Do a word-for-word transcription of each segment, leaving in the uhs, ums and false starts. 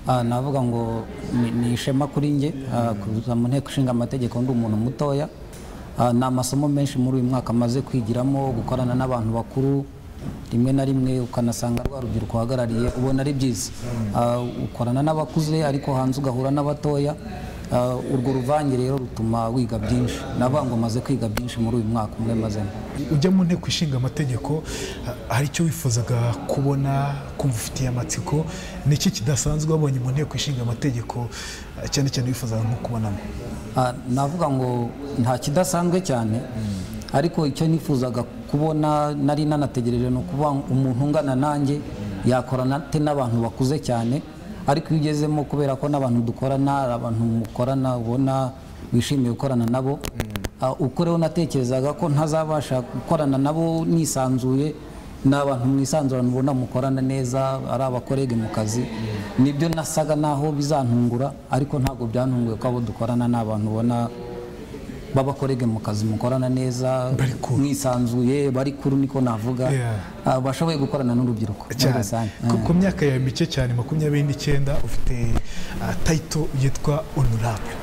navuga ngo ni ishema kuri nge kuza mu nteko ishinga amategeko ndi umuntu mutoya. Ni amasomo menshi muri uyu mwaka amaze kwigiramo, gukorana n'abantu bakuru rimwe na rimwe ukanasanga rwa rubyiruko uhagarariye ubona ari byiza. Ukorana n'abakuze ariko hanze ugahura n'abatoya. Urwo ruvange rero rutuma wiga byinshi. Navuga ngo maze kwiga byinshi muri uyu mwaka umwe mazemo. Ujya mu nteko ishinga amategeko, hari icyo wifuzaga kubona, kumva ufitiye amatsiko? Ni iki kidasanzwe wabonye mu nteko ishinga amategeko cyane cyane wifuzaga nko kubonamo? Navuga ngo nta kidasanzwe cyane, ariko icyo nifuzaga kubona nari nanategereje no kuba umuntu ungana nanjye yakorana te n'abantu bakuze cyane. Ariko iyo ugezemo kubera ko n'abantu dukorana, abantu mukorana ubona wishimiye gukorana nabo, uko rero natekerezaga ko ntazabasha gukorana nabo nisanzuye, n'abantu mwisanzurana ubona mukorana neza ari abakorege mu kazi. Nibyo nasaga naho bizantungura, ariko ntabwo byantunguye ko abo dukorana n'abantu ubona babakorege mu kazi mukorana neza, mwisanzuye, bari kuru niko navuga, bashoboye gukorana n'urubyiruko. Ku myaka yawe mike cyane makumyabiri n'icyenda ufite title yitwa honorable.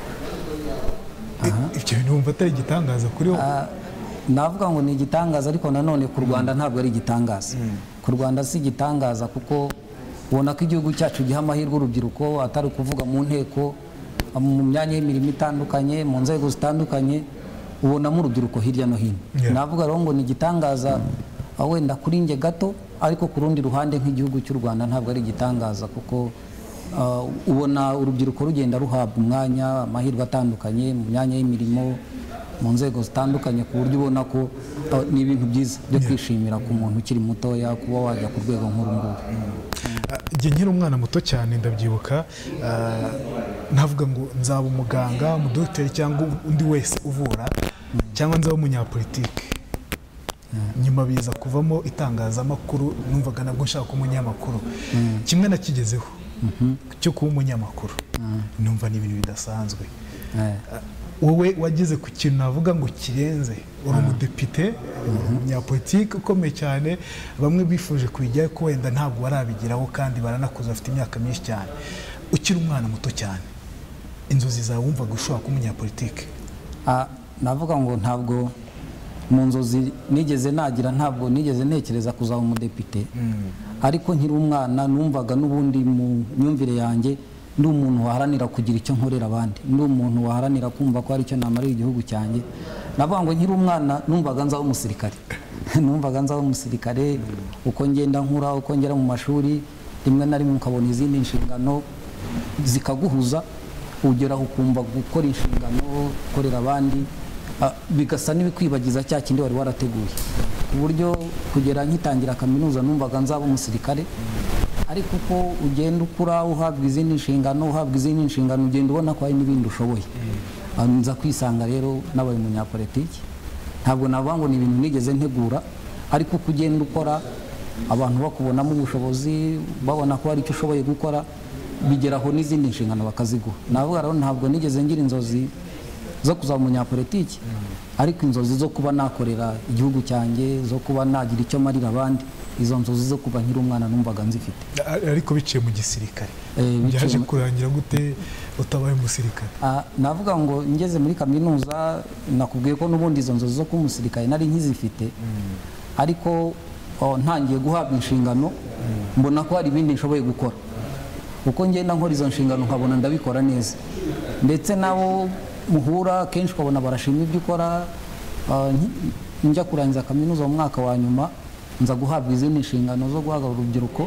Ibyo bintu wumva atari igitangaza kuri wowe? Navuga ngo ni igitangaza, ariko nanone ku Rwanda ntabwo ari igitangaza. Ku Rwanda si igitangaza kuko ubona ko igihugu cyacu giha amahirwe urubyiruko, atari kuvuga mu nteko, mu myanya y'imirimo itandukanye, mu nzego zitandukanye, ubonamo urubyiruko hirya no hino. Navuga rero ngo ni igitangaza wenda kuri nge gato, ariko ku rundi ruhande nk'igihugu cy'u Rwanda ntabwo ari igitangaza kuko ubona urubyiruko rugenda ruhabwa umwanya, amahirwe atandukanye mu myanya y'imirimo, mu nzego zitandukanye, ku buryo ubona ko ni ibintu byiza byo kwishimira ku muntu ukiri mutoya kuba wajya ku rwego nk'uru nguru. Njye nkiri umwana muto cyane ndabyibuka, navuga ngo nzaba umuganga, umudogiteri cyangwa undi wese uvura, cyangwa nzaba umunyapolitike. Nyuma biza kuvamo itangazamakuru, numvaga nabwo nshaka kuba umunyamakuru. Kimwe nakigezeho cyo kuba umunyamakuru, numva ni ibintu bidasanzwe. Wowe wageze ku kintu navuga ngo kirenze, uri umudepite, umunyapolitike ukomeye cyane, bamwe bifuje kujyayo ko wenda ntabwo barabigeraho kandi baranakuze, afite imyaka myinshi cyane. Ukiri umwana muto cyane, inzozi zawe wumvaga ushobora kuba umunyapolitike? Navuga ngo ntabwo mu nzozi nigeze nagira, ntabwo nigeze ntekereza kuzaba umudepite, ariko nkiri umwana numvaga n'ubundi mu myumvire yanjye ndi umuntu waharanira kugira icyo nkorera abandi, ndi umuntu waharanira kumva ko hari icyo namarira igihugu cyanjye. Navuga ngo nkiri umwana numvaga nzaba umusirikare, numvaga nzaba umusirikare. Uko ngenda nkura, uko ngera mu mashuri, rimwe na rimwe ukabona izindi nshingano zikaguhuza, ugeraho ukumva gukora inshingano, gukorera abandi bigasa n'ibikwibagiza cya kindi wari warateguye, ku buryo kugera nkitangira kaminuza numvaga nzaba umusirikare. Ariko uko ugenda ukura uhabwa izindi nshingano, uhabwa izindi nshingano, ugenda ubona ko hari n'ibindi ushoboye. Nza kwisanga rero nabaye umunyapolitiki. Ntabwo navuga ngo ni ibintu nigeze ntegura, ariko uko ugenda ukora abantu bakubonamo ubushobozi, babona ko hari icyo ushoboye gukora, bigeraho n'izindi nshingano bakaziguha. Navuga rero ntabwo nigeze ngira inzozi zo kuzaba umunyapolitiki, ariko inzozi zo kuba nakorera igihugu cyanjye, zo kuba nagira icyo marira abandi, izo nzozi zo kuba nkiri umwana numvaga nzifite. Ariko biciye mu gisirikare, byaje kurangira gute utabaye umusirikare? Navuga ngo ngeze muri kaminuza, nakubwiye ko n'ubundi izo nzozi zo kuba umusirikare nari nkizifite, ariko ntangiye guhabwa inshingano mbona ko hari ibindi nshoboye gukora. Uko ngenda nkora izo nshingano nkabona ndabikora neza, ndetse nabo muhura kenshi ukabona barashima ibyo ukora. Njya kurangiza kaminuza mu mwaka wa nyuma, nza guhabwa izindi nshingano zo guhagarara urubyiruko,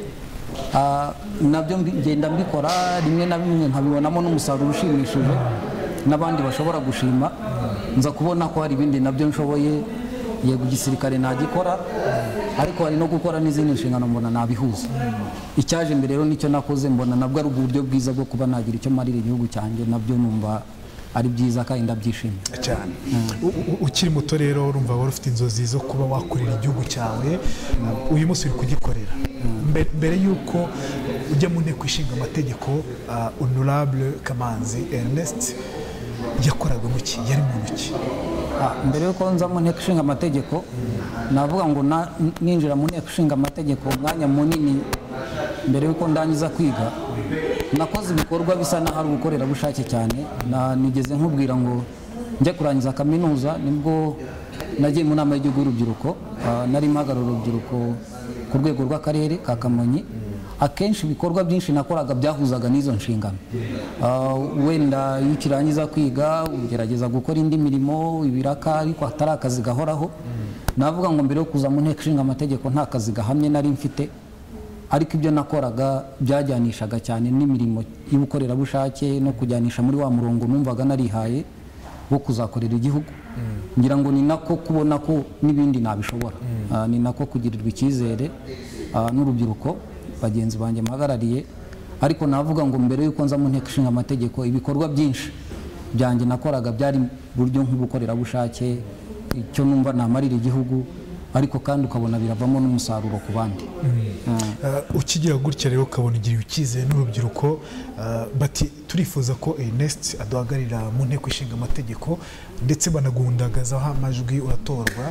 nabyo ngenda mbikora, rimwe na bimwe nkabibonamo n'umusaruro ushimishije n'abandi bashobora gushima. Nza kubona ko hari ibindi nabyo nshoboye, yego igisirikare nagikora, ariko hari no gukora n'izindi nshingano mbona nabihuza. Icyaje imbere rero nicyo nakoze, mbona nabwo ari uburyo bwiza bwo kuba nagira icyo marira igihugu cyanjye, nabyo numva ari byiza kandi ndabyishimiye cyane. Ukiri muto rero urumva wari ufite inzozi zo kuba wakorera igihugu cyawe, uyu munsi uri kugikorera. Mbere yuko ujya mu nteko ishinga amategeko, Honorable Kamanzi Ernest yakoraga mu ki, yari mu ki? Mbere yuko nza mu nteko ishinga amategeko, navuga ngo ninjira mu nteko ishinga amategeko umwanya munini mbere yuko ndangiza kwiga nakoze ibikorwa bisa naho ari ugukorera bushake cyane. Nigeze nkubwira ngo njya kurangiza kaminuza nibwo nagiye mu nama y'igihugu y'urubyiruko, nari mpagarara urubyiruko ku rwego rw'akarere ka Kamonyi. Akenshi ibikorwa byinshi nakoraga byahuzaga n'izo nshingano. Wenda iyo ukirangiza kwiga ugerageza gukora indi mirimo ibiraka ariko atari akazi gahoraho. Navuga ngo mbere yo kuza mu nteko ishinga amategeko nta kazi gahamye nari mfite, ariko ibyo nakoraga byajyanishaga cyane n'imirimo y'ubukorerabushake no kujyanisha muri wa murongo numvaga narihaye wo kuzakorera igihugu. Ngira ngo ni nako kubona ko n'ibindi nabishobora, ni nako kugirirwa icyizere n'urubyiruko bagenzi banjye mpagarariye. Ariko navuga ngo mbere yuko nza mu nteko ishinga amategeko ibikorwa byinshi byanjye nakoraga byari buryo nk'ubukorerabushake, icyo numva namarira igihugu, ariko kandi ukabona biravamo n'umusaruro ku bandi. Ukigira gutya rero ukabona igira icyizere n'urubyiruko bati turifuza ko Ernest aduhagararira mu nteko ishinga amategeko ndetse banagundagazaho amajwi uratorwa.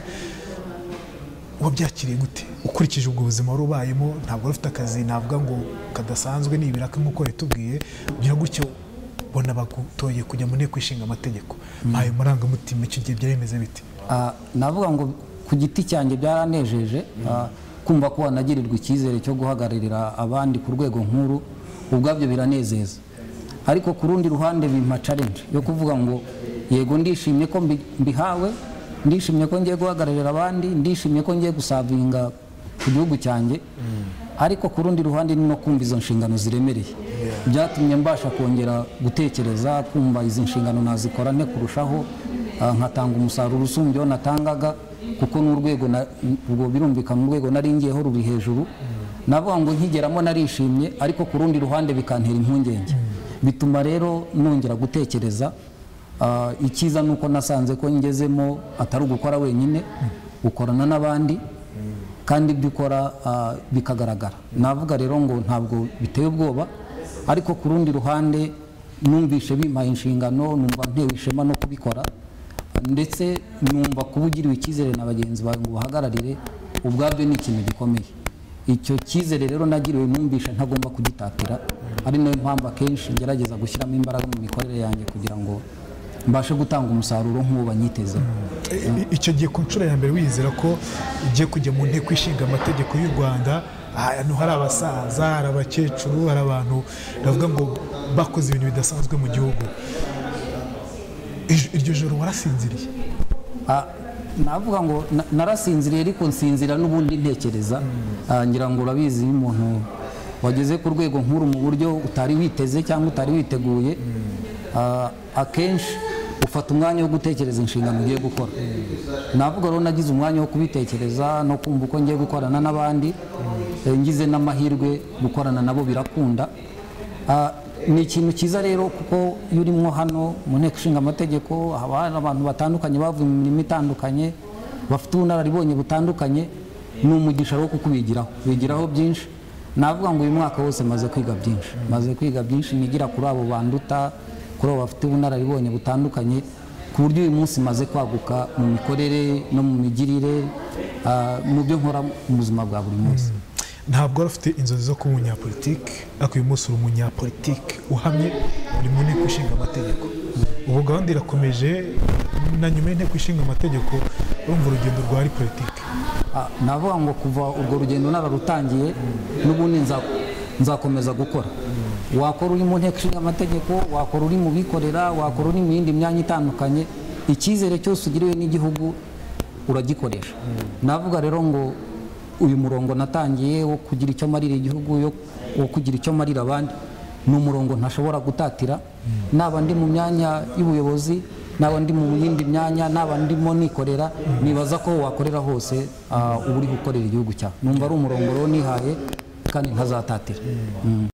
Wabyakiriye gute ukurikije ubwo buzima wari ubayemo? Ntabwo ufite akazi navuga ngo kadasanzwe n'ibiraka nk'uko yatubwiye, ugira gutyo bona bagutoye kujya mu nteko ishinga amategeko, mpaye umurangamutima icyo gihe byari bimeze bite? Navuga ngo ku giti cyanjye byaranejeje kumva ko wanagirirwa icyizere cyo guhagararira abandi ku rwego nkuru, ubwabyo biranezeza. Ariko ku rundi ruhande bimpa challenge yo kuvuga ngo yego ndishimye ko mbihawe, ndishimye ko ngiye guhagararira abandi, ndishimye ko ngiye gusavinga ku gihugu cyanjye, ariko ku rundi ruhande ni no kumva izo nshingano ziremereye. Byatumye mbasha kongera gutekereza kumva izi nshingano nazikora nte kurushaho, nkatanga umusaruro usumbyeho natangaga, kuko n'urwego ubwo birumvikana urwego nari ngiyeho ruri hejuru. Navuga ngo nkigeramo narishimye, ariko ku rundi ruhande bikantera impungenge. Bituma rero nongera gutekereza. Ikiza nuko nasanze ko ngezemo atari ugukora wenyine, ukorana n'abandi kandi bikora bikagaragara. Navuga rero ngo ntabwo biteye ubwoba, ariko ku rundi ruhande numvishe bimpaye inshingano, numva ntewe ishema no kubikora, ndetse numva kuba ugiriwe icyizere na bagenzi bawe ngo bahagararire, ubwabyo ni ikintu gikomeye. Icyo cyizere rero nagiriwe numvisha ntagomba kugitatira, ari nayo mpamvu akenshi ngerageza gushyiramo imbaraga mu mikorere yanjye kugira ngo mbashe gutanga umusaruro nk'uwo banyiteze. Icyo gihe ku nshuro ya mbere wizera ko ugiye kujya mu nteko ishinga amategeko y'u Rwanda, ahantu hari abasaza, hari abakecuru, hari abantu bavuga ngo bakoze ibintu bidasanzwe mu gihugu, iryo joro warasinziriye? Navuga ngo narasinziriye, ariko nsinzira n'ubundi ntekereza. Ngira ngo urabizi umuntu wageze ku rwego nkuru mu buryo utari witeze cyangwa utari witeguye, akenshi ufata umwanya wo gutekereza inshingano ugiye gukora. Navuga rero nagize umwanya wo kubitekereza no kumva uko ngiye gukorana n'abandi, ngize n'amahirwe gukorana nabo birakunda. Ni ikintu cyiza rero, kuko iyo urimo hano mu nteko ishinga amategeko haba hari abantu batandukanye bavuye mu mirimo itandukanye, bafite ubunararibonye butandukanye, ni umugisha wo kukubigiraho, bigiraho byinshi. Navuga ngo uyu mwaka wose maze kwiga byinshi, maze kwiga byinshi nigira kuri abo banduta, kuri abo bafite ubunararibonye butandukanye, ku buryo uyu munsi maze kwaguka mu mikorere no mu migirire, mu byo nkora mu buzima bwa buri munsi. Ntabwo wari ufite inzozi zo kuba umunyapolitiki, ariko uyu munsi uri umunyapolitiki uhamye, uri mu nteko ishinga amategeko. Ubu gahunda irakomeje, na nyuma y'inteko ishinga amategeko urumva urugendo rwari politiki? Navuga ngo kuva urwo rugendo nararutangiye, n'ubundi nzakomeza gukora. Wakora uri mu nteko ishinga amategeko, wakora uri mu bikorera, wakora uri mu yindi myanya itandukanye, icyizere cyose ugiriwe n'igihugu uragikoresha. Navuga rero ngo uyu murongo natangiye wo kugira icyo marira igihugu, wo kugira icyo marira abandi, ni umurongo ntashobora gutatira. Naba ndi mu myanya y'ubuyobozi, naba ndi mu yindi myanya, naba ndimo nikorera, nibaza ko wakorera hose uba uri gukorera igihugu cyawe. Numva ari umurongo rero nihaye kandi ntazatatira.